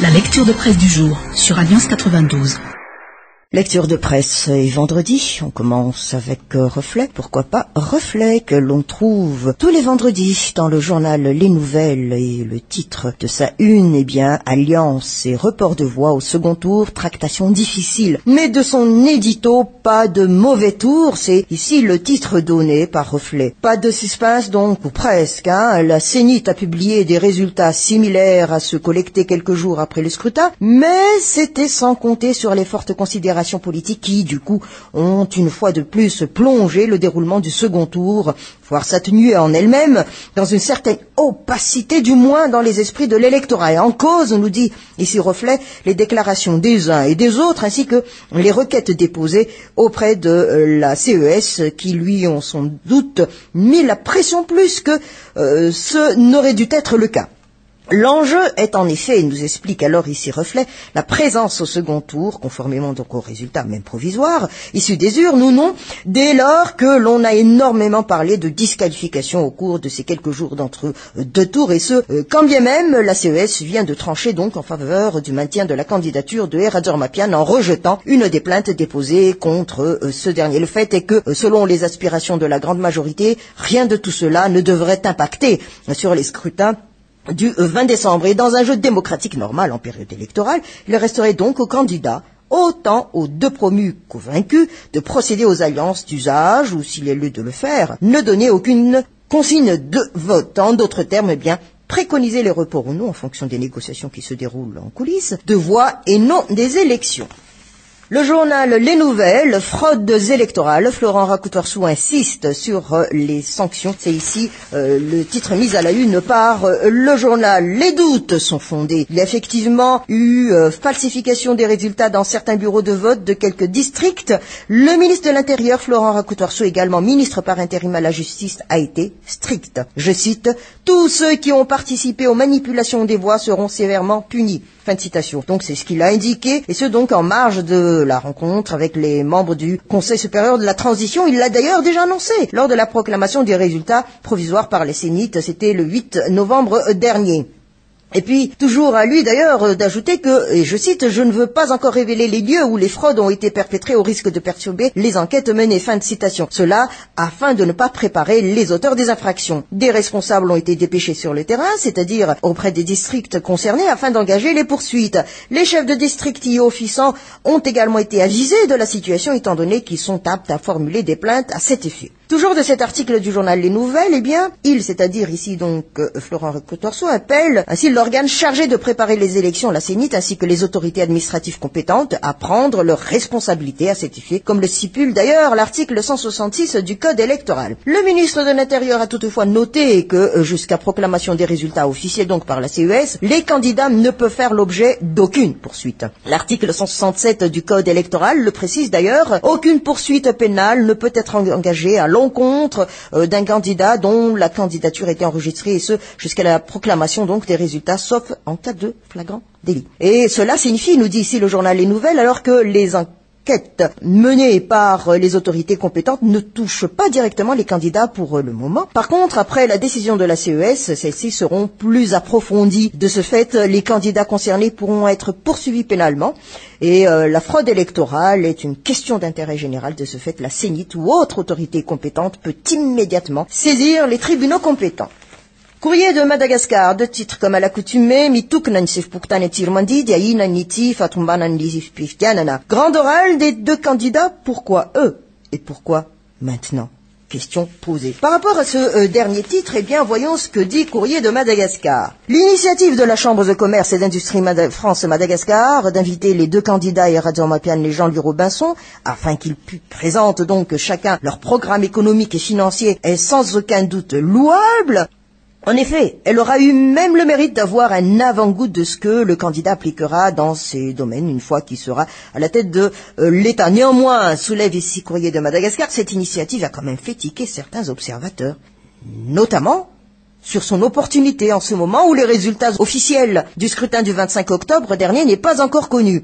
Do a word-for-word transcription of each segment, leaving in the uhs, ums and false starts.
La lecture de presse du jour sur Alliance quatre-vingt-douze. Lecture de presse et vendredi, on commence avec euh, Reflet, pourquoi pas Reflet, que l'on trouve tous les vendredis dans le journal Les Nouvelles, et le titre de sa une, eh bien, Alliance et report de voix au second tour, tractation difficile. Mais de son édito, pas de mauvais tour, c'est ici le titre donné par Reflet. Pas de suspense donc, ou presque, hein. La Sénite a publié des résultats similaires à ceux collectés quelques jours après le scrutin, mais c'était sans compter sur les fortes considérations politiques qui, du coup, ont une fois de plus plongé le déroulement du second tour, voire s'atténuer en elle-même, dans une certaine opacité, du moins dans les esprits de l'électorat. Et en cause, nous dit ici Reflet, les déclarations des uns et des autres, ainsi que les requêtes déposées auprès de la C E S, qui lui ont sans doute mis la pression plus que euh, ce n'aurait dû être le cas. L'enjeu est en effet, il nous explique alors ici Reflet, la présence au second tour, conformément donc aux résultats même provisoires, issus des urnes ou non, dès lors que l'on a énormément parlé de disqualification au cours de ces quelques jours d'entre deux tours, et ce, quand bien même la C E S vient de trancher donc en faveur du maintien de la candidature de Erad Zormapian en rejetant une des plaintes déposées contre ce dernier. Le fait est que, selon les aspirations de la grande majorité, rien de tout cela ne devrait impacter sur les scrutins du vingt décembre. Et dans un jeu démocratique normal en période électorale, il resterait donc aux candidats, autant aux deux promus qu'aux vaincus, de procéder aux alliances d'usage, ou s'il est lieu de le faire, ne donner aucune consigne de vote. En d'autres termes, eh bien, préconiser les reports ou non en fonction des négociations qui se déroulent en coulisses, de voix et non des élections. Le journal Les Nouvelles, fraudes électorales, Florent Rakotorsou insiste sur euh, les sanctions. C'est ici euh, le titre mis à la une par euh, le journal. Les doutes sont fondés. Il y a effectivement eu euh, falsification des résultats dans certains bureaux de vote de quelques districts. Le ministre de l'Intérieur, Florent Rakotorsou, également ministre par intérim à la justice, a été strict. Je cite, « Tous ceux qui ont participé aux manipulations des voix seront sévèrement punis ». Fin de citation. Donc c'est ce qu'il a indiqué, et ce donc en marge de la rencontre avec les membres du Conseil supérieur de la transition. Il l'a d'ailleurs déjà annoncé lors de la proclamation des résultats provisoires par les Sénites. C'était le huit novembre dernier. Et puis, toujours à lui d'ailleurs d'ajouter que, et je cite, « Je ne veux pas encore révéler les lieux où les fraudes ont été perpétrées au risque de perturber les enquêtes menées. » Fin de citation. Cela afin de ne pas préparer les auteurs des infractions. Des responsables ont été dépêchés sur le terrain, c'est-à-dire auprès des districts concernés, afin d'engager les poursuites. Les chefs de district y officiant ont également été avisés de la situation, étant donné qu'ils sont aptes à formuler des plaintes à cet effet. Toujours de cet article du journal Les Nouvelles, eh bien, il, c'est-à-dire ici donc euh, Florent Rakotorsou, appelle ainsi l'organe chargé de préparer les élections, la Sénite, ainsi que les autorités administratives compétentes, à prendre leurs responsabilités à cet effet, comme le stipule d'ailleurs l'article cent soixante-six du Code électoral. Le ministre de l'Intérieur a toutefois noté que, euh, jusqu'à proclamation des résultats officiels donc par la C E S, les candidats ne peuvent faire l'objet d'aucune poursuite. L'article cent soixante-sept du Code électoral le précise d'ailleurs, aucune poursuite pénale ne peut être engagée à l'encontre euh, d'un candidat dont la candidature était enregistrée, et ce, jusqu'à la proclamation donc des résultats, sauf en cas de flagrant délit. Et cela signifie, nous dit ici le journal Les Nouvelles, alors que les enquêtes menées par les autorités compétentes ne touchent pas directement les candidats pour le moment. Par contre, après la décision de la C E S, celles-ci seront plus approfondies. De ce fait, les candidats concernés pourront être poursuivis pénalement. Et euh, la fraude électorale est une question d'intérêt général. De ce fait, la Sénite ou autre autorité compétente peut immédiatement saisir les tribunaux compétents. Courrier de Madagascar, de titres comme à l'accoutumée, Mituk Nansif Pourtan et Tirmandi, Diaïna Niti, Fatumbanan Lisif Piftianana. Grand oral des deux candidats, pourquoi eux? Et pourquoi maintenant? Question posée. Par rapport à ce euh, dernier titre, eh bien, voyons ce que dit Courrier de Madagascar. L'initiative de la Chambre de commerce et d'industrie Mad- France-Madagascar d'inviter les deux candidats Erad Zormapian et Jean-Louis Robinson, afin qu'ils pu- présentent donc chacun leur programme économique et financier, est sans aucun doute louable. En effet, elle aura eu même le mérite d'avoir un avant-goût de ce que le candidat appliquera dans ces domaines une fois qu'il sera à la tête de euh, l'État. Néanmoins, soulève ici Courrier de Madagascar, cette initiative a quand même fait tiquer certains observateurs, notamment sur son opportunité en ce moment où les résultats officiels du scrutin du vingt-cinq octobre dernier n'est pas encore connu.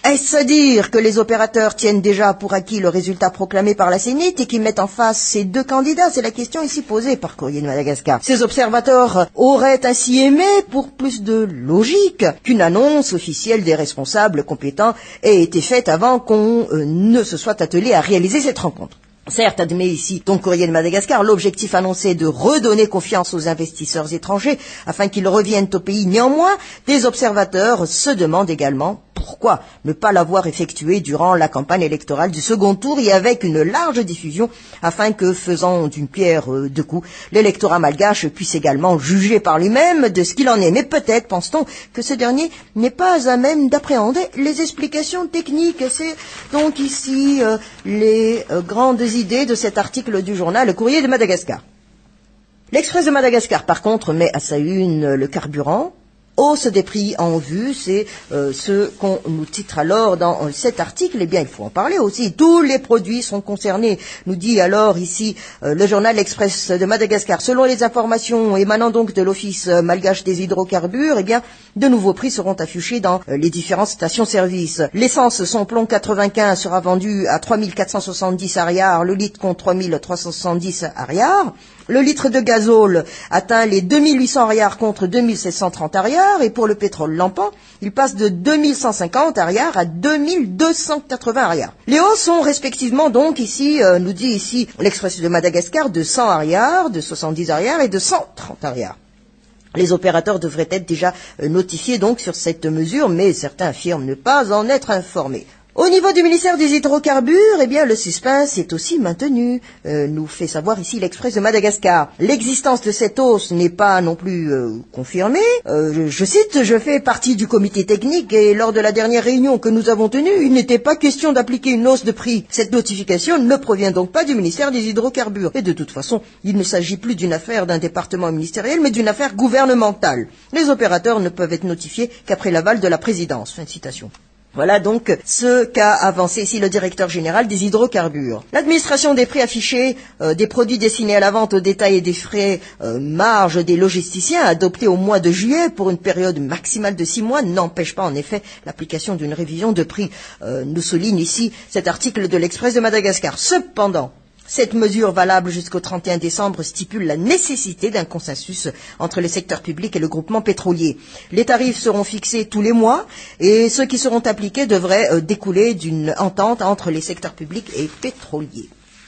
Est-ce à dire que les opérateurs tiennent déjà pour acquis le résultat proclamé par la Cénit et qui mettent en face ces deux candidats? C'est la question ici posée par Courrier de Madagascar. Ces observateurs auraient ainsi aimé, pour plus de logique, qu'une annonce officielle des responsables compétents ait été faite avant qu'on euh, ne se soit attelé à réaliser cette rencontre. Certes, admet ici ton Courrier de Madagascar, l'objectif annoncé est de redonner confiance aux investisseurs étrangers afin qu'ils reviennent au pays. Néanmoins, des observateurs se demandent également pourquoi ne pas l'avoir effectué durant la campagne électorale du second tour et avec une large diffusion afin que, faisant d'une pierre deux coups, l'électorat malgache puisse également juger par lui-même de ce qu'il en est. Mais peut-être pense-t-on que ce dernier n'est pas à même d'appréhender les explications techniques. C'est donc ici euh, les euh, grandes idées de cet article du journal Le Courrier de Madagascar. L'Express de Madagascar, par contre, met à sa une le carburant. Hausse des prix en vue, c'est euh, ce qu'on nous titre alors dans euh, cet article. Eh bien, il faut en parler aussi. Tous les produits sont concernés, nous dit alors ici euh, le journal L'Express de Madagascar. Selon les informations émanant donc de l'Office euh, malgache des hydrocarbures, eh bien, de nouveaux prix seront affichés dans euh, les différentes stations-service. L'essence son plomb quatre-vingt-quinze sera vendue à trois mille quatre cent soixante-dix ariars, le litre contre trois mille trois cent soixante-dix ariars. Le litre de gazole atteint les deux mille huit cents ariars contre deux mille sept cent trente ariars et pour le pétrole lampant, il passe de deux mille cent cinquante ariars à deux mille deux cent quatre-vingts ariars. Les hausses sont respectivement donc ici, euh, nous dit ici l'Express de Madagascar, de cent ariars, de soixante-dix ariars et de cent trente ariars. Les opérateurs devraient être déjà euh, notifiés donc sur cette mesure, mais certains affirment ne pas en être informés. Au niveau du ministère des hydrocarbures, eh bien, le suspense est aussi maintenu, euh, nous fait savoir ici l'Express de Madagascar. L'existence de cette hausse n'est pas non plus euh, confirmée. Euh, je, je cite, je fais partie du comité technique et lors de la dernière réunion que nous avons tenue, il n'était pas question d'appliquer une hausse de prix. Cette notification ne provient donc pas du ministère des hydrocarbures. Et de toute façon, il ne s'agit plus d'une affaire d'un département ministériel, mais d'une affaire gouvernementale. Les opérateurs ne peuvent être notifiés qu'après l'aval de la présidence. Fin de citation. Voilà donc ce qu'a avancé ici le directeur général des hydrocarbures. L'administration des prix affichés euh, des produits destinés à la vente au détail et des frais euh, marge des logisticiens adoptés au mois de juillet pour une période maximale de six mois n'empêche pas en effet l'application d'une révision de prix. Euh, nous souligne ici cet article de l'Express de Madagascar. Cependant, cette mesure valable jusqu'au trente et un décembre stipule la nécessité d'un consensus entre le secteur public et le groupement pétrolier. Les tarifs seront fixés tous les mois et ceux qui seront appliqués devraient euh, découler d'une entente entre les secteurs publics et pétroliers.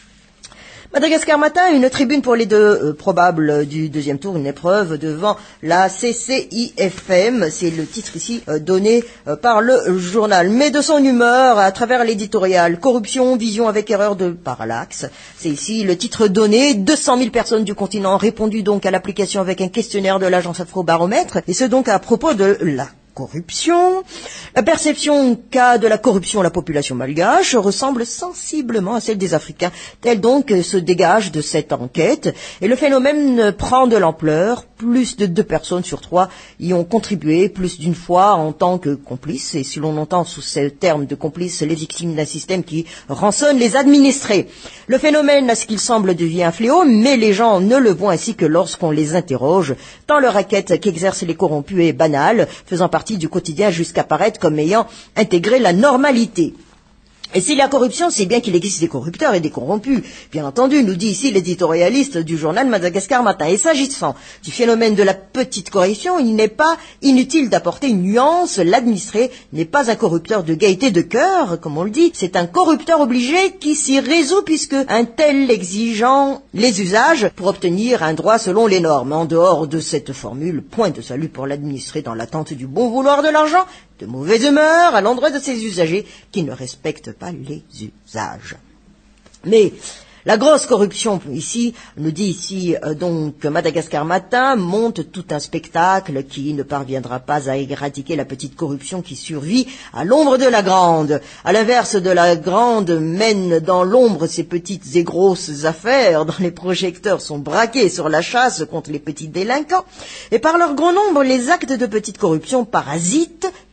Madagascar Matin, une tribune pour les deux euh, probables du deuxième tour, une épreuve devant la C C I F M. C'est le titre ici euh, donné euh, par le journal. Mais de son humeur, à travers l'éditorial, corruption, vision avec erreur de parallaxe. C'est ici le titre donné. deux cent mille personnes du continent ont répondu donc à l'application avec un questionnaire de l'agence Afrobaromètre. Et ce donc à propos de la corruption. La perception qu'a de la corruption la population malgache ressemble sensiblement à celle des Africains. Tel donc se dégage de cette enquête. Et le phénomène prend de l'ampleur. Plus de deux personnes sur trois y ont contribué plus d'une fois en tant que complices. Et si l'on entend sous ce terme de complices les victimes d'un système qui rançonne les administrés. Le phénomène, à ce qu'il semble, devient un fléau, mais les gens ne le voient ainsi que lorsqu'on les interroge. Tant leur raquette qu'exercent les corrompus est banale, faisant partie du quotidien jusqu'à paraître comme ayant intégré la normalité. Et si la corruption, c'est bien qu'il existe des corrupteurs et des corrompus. Bien entendu, nous dit ici l'éditorialiste du journal Madagascar Matin. Et s'agissant du phénomène de la petite corruption, il n'est pas inutile d'apporter une nuance. L'administré n'est pas un corrupteur de gaieté de cœur, comme on le dit. C'est un corrupteur obligé qui s'y résout puisque un tel exigeant les usages pour obtenir un droit selon les normes. En dehors de cette formule, point de salut pour l'administré dans l'attente du bon vouloir de l'argent, de mauvaise humeur à l'endroit de ses usagers qui ne respectent pas les usages. Mais la grosse corruption ici, nous dit ici euh, donc Madagascar Matin, monte tout un spectacle qui ne parviendra pas à éradiquer la petite corruption qui survit à l'ombre de la grande. À l'inverse de la grande mène dans l'ombre ses petites et grosses affaires dont les projecteurs sont braqués sur la chasse contre les petits délinquants. Et par leur grand nombre, les actes de petite corruption parasitent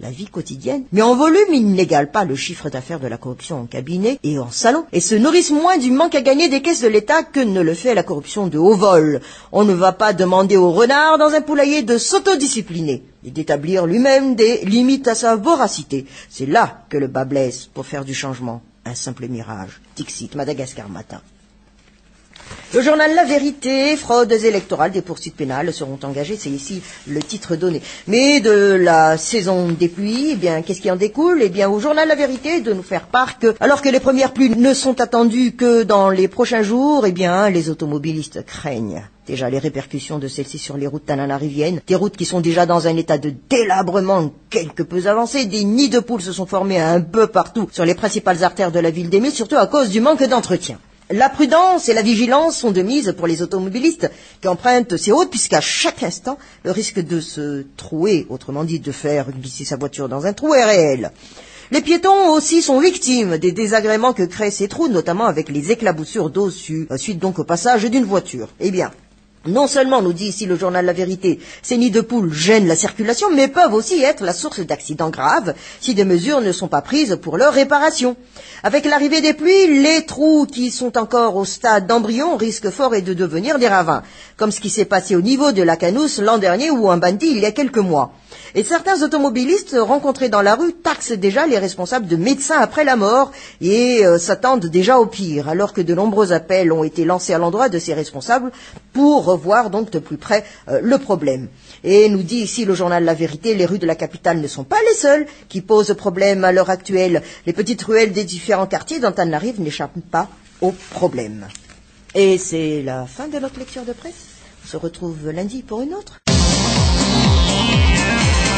la vie quotidienne. Mais en volume, ils n'égalent pas le chiffre d'affaires de la corruption en cabinet et en salon, et se nourrissent moins du manque à gagner des caisses de l'État que ne le fait la corruption de haut vol. On ne va pas demander au renard dans un poulailler de s'autodiscipliner et d'établir lui-même des limites à sa voracité. C'est là que le bas blesse pour faire du changement un simple mirage. Dixit, Madagascar Matin. Le journal La Vérité, fraudes électorales, des poursuites pénales seront engagées, c'est ici le titre donné. Mais de la saison des pluies, eh bien, qu'est-ce qui en découle? Eh bien, au journal La Vérité, de nous faire part que, alors que les premières pluies ne sont attendues que dans les prochains jours, eh bien, les automobilistes craignent déjà les répercussions de celles-ci sur les routes tananariviennes, des routes qui sont déjà dans un état de délabrement quelque peu avancé, des nids de poules se sont formés un peu partout sur les principales artères de la ville d'Émile, surtout à cause du manque d'entretien. La prudence et la vigilance sont de mise pour les automobilistes qui empruntent ces routes, puisqu'à chaque instant, le risque de se trouer, autrement dit de faire glisser sa voiture dans un trou, est réel. Les piétons aussi sont victimes des désagréments que créent ces trous, notamment avec les éclaboussures d'eau su, suite donc au passage d'une voiture. Eh bien, non seulement, nous dit ici le journal La Vérité, ces nids de poules gênent la circulation, mais peuvent aussi être la source d'accidents graves si des mesures ne sont pas prises pour leur réparation. Avec l'arrivée des pluies, les trous qui sont encore au stade d'embryon risquent fort et de devenir des ravins, comme ce qui s'est passé au niveau de la Canousse l'an dernier ou en Bandi il y a quelques mois. Et certains automobilistes rencontrés dans la rue taxent déjà les responsables de médecins après la mort et euh, s'attendent déjà au pire, alors que de nombreux appels ont été lancés à l'endroit de ces responsables pour revoir donc de plus près euh, le problème. Et nous dit ici le journal La Vérité, les rues de la capitale ne sont pas les seules qui posent problème à l'heure actuelle. Les petites ruelles des différents quartiers d'Antananarive n'échappent pas au problème. Et c'est la fin de notre lecture de presse. On se retrouve lundi pour une autre.